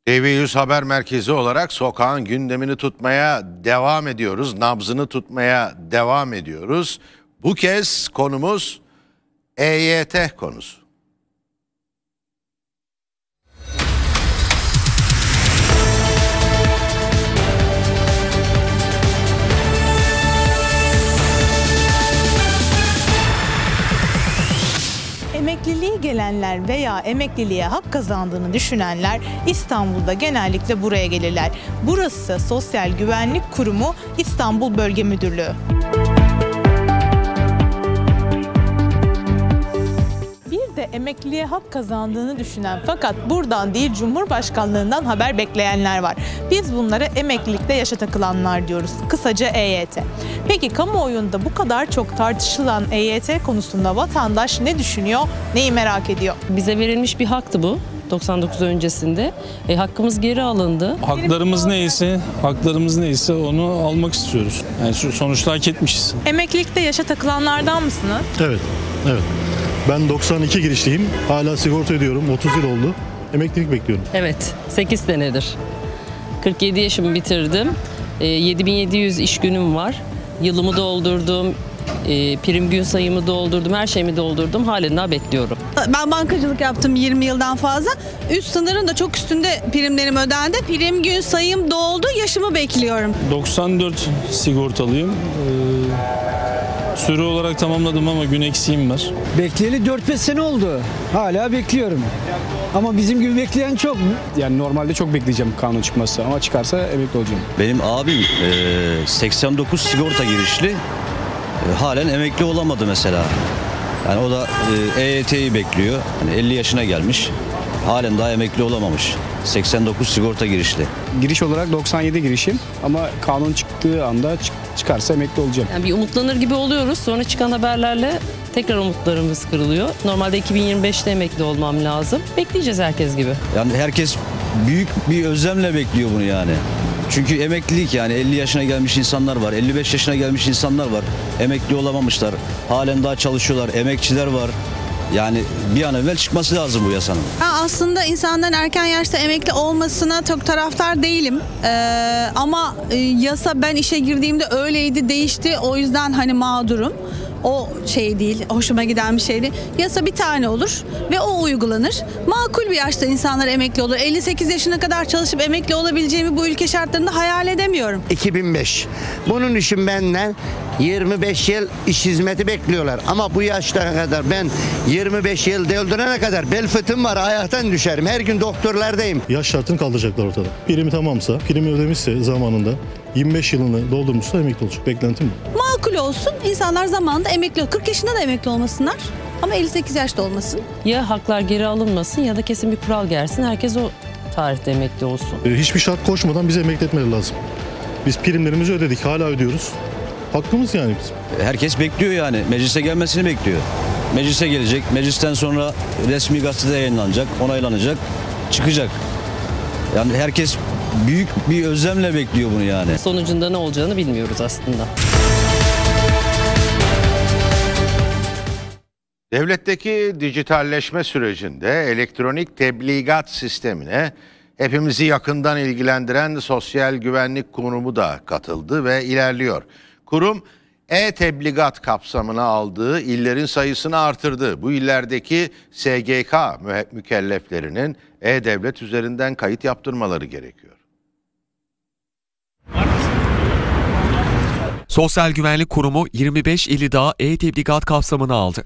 TV100 Haber Merkezi olarak sokağın gündemini tutmaya devam ediyoruz. Nabzını tutmaya devam ediyoruz. Bu kez konumuz EYT konusu. Emekliliğe gelenler veya emekliliğe hak kazandığını düşünenler İstanbul'da genellikle buraya gelirler. Burası Sosyal Güvenlik Kurumu İstanbul Bölge Müdürlüğü. Bir de emekliliğe hak kazandığını düşünen fakat buradan değil Cumhurbaşkanlığından haber bekleyenler var. Biz bunlara emeklilikte yaşa takılanlar diyoruz. Kısaca EYT. Peki kamuoyunda bu kadar çok tartışılan EYT konusunda vatandaş ne düşünüyor, neyi merak ediyor? Bize verilmiş bir haktı bu 99 öncesinde. Hakkımız geri alındı. Haklarımız neyse onu almak istiyoruz. Yani sonuçta hak etmişiz. Emeklilikte yaşa takılanlardan mısınız? Evet. Ben 92 girişliyim. Hala sigorta ödüyorum. 30 yıl oldu. Emeklilik bekliyorum. Evet, 8 senedir. 47 yaşımı bitirdim. 7700 iş günüm var. Yılımı doldurdum. Prim gün sayımı doldurdum. Her şeyimi doldurdum. Halen daha bekliyorum. Ben bankacılık yaptım 20 yıldan fazla. Üst sınırın da çok üstünde primlerim ödendi. Prim gün sayım doldu. Yaşımı bekliyorum. 94 sigortalıyım. Süre olarak tamamladım ama gün eksiğim var. Bekleyeli 4-5 sene oldu. Hala bekliyorum. Ama bizim gibi bekleyen çok mu? Yani normalde çok bekleyeceğim kanun çıkması ama çıkarsa emekli olacağım. Benim abim 89 sigorta girişli. Halen emekli olamadı mesela. Yani o da EYT'yi bekliyor. Yani 50 yaşına gelmiş. Halen daha emekli olamamış. 89 sigorta girişli. Giriş olarak 97 girişim ama kanun çıktığı anda çıkarsa emekli olacağım. Yani bir umutlanır gibi oluyoruz. Sonra çıkan haberlerle tekrar umutlarımız kırılıyor. Normalde 2025'te emekli olmam lazım. Bekleyeceğiz herkes gibi. Yani herkes büyük bir özlemle bekliyor bunu yani. Çünkü emeklilik yani 50 yaşına gelmiş insanlar var, 55 yaşına gelmiş insanlar var. Emekli olamamışlar, halen daha çalışıyorlar, emekçiler var. Yani bir an evvel çıkması lazım bu yasanın. Aslında insanların erken yaşta emekli olmasına çok taraftar değilim. Ama yasa ben işe girdiğimde öyleydi, değişti. O yüzden hani mağdurum. O şey değil, hoşuma giden bir şey değil. Yasa bir tane olur ve o uygulanır. Makul bir yaşta insanlar emekli olur. 58 yaşına kadar çalışıp emekli olabileceğimi bu ülke şartlarında hayal edemiyorum. 2005. Bunun için benden 25 yıl iş hizmeti bekliyorlar. Ama bu yaşlara kadar ben 25 yıl doldurana kadar bel fıtığım var, ayaktan düşerim. Her gün doktorlardayım. Yaş şartını kaldıracaklar ortada. Primi tamamsa, primi ödemişse zamanında 25 yılını doldurmuşsa emekli olacak. Beklentim bu. Makul olsun. İnsanlar zamanında emekli olur. 40 yaşında da emekli olmasınlar. Ama 58 yaşta olmasın. Ya haklar geri alınmasın ya da kesin bir kural gelsin. Herkes o tarihte emekli olsun. Hiçbir şart koşmadan bize emekli etmeleri lazım. Biz primlerimizi ödedik, hala ödüyoruz. Hakkımız yani bizim. Herkes bekliyor yani, meclise gelmesini bekliyor. Meclise gelecek, meclisten sonra resmi gazetede yayınlanacak, onaylanacak, çıkacak. Yani herkes büyük bir özlemle bekliyor bunu yani. Sonucunda ne olacağını bilmiyoruz aslında. Devletteki dijitalleşme sürecinde elektronik tebligat sistemine hepimizi yakından ilgilendiren Sosyal Güvenlik Kurumu da katıldı ve ilerliyor. Kurum e-tebligat kapsamına aldığı illerin sayısını artırdı. Bu illerdeki SGK mükelleflerinin e-devlet üzerinden kayıt yaptırmaları gerekiyor. Sosyal Güvenlik Kurumu 25 ili daha e-tebligat kapsamına aldı.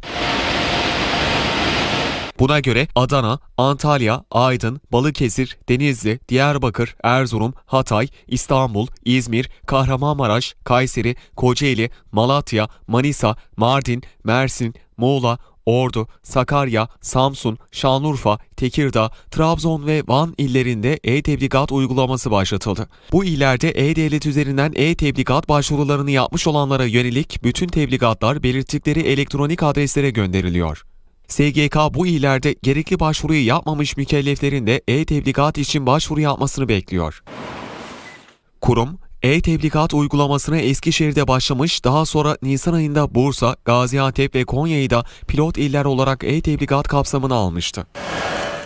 Buna göre Adana, Antalya, Aydın, Balıkesir, Denizli, Diyarbakır, Erzurum, Hatay, İstanbul, İzmir, Kahramanmaraş, Kayseri, Kocaeli, Malatya, Manisa, Mardin, Mersin, Muğla, Ordu, Sakarya, Samsun, Şanlıurfa, Tekirdağ, Trabzon ve Van illerinde e-tebligat uygulaması başlatıldı. Bu illerde e-devlet üzerinden e-tebligat başvurularını yapmış olanlara yönelik bütün tebligatlar belirttikleri elektronik adreslere gönderiliyor. SGK bu illerde gerekli başvuruyu yapmamış mükelleflerin de e-tebligat için başvuru yapmasını bekliyor. Kurum, e-tebligat uygulamasına Eskişehir'de başlamış, daha sonra Nisan ayında Bursa, Gaziantep ve Konya'yı da pilot iller olarak e-tebligat kapsamına almıştı.